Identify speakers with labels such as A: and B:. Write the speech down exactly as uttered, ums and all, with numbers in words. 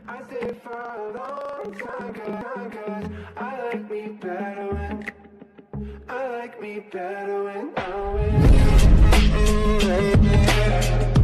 A: I stayed for a long time, cause, cause I like me better when I like me better when I'm with you.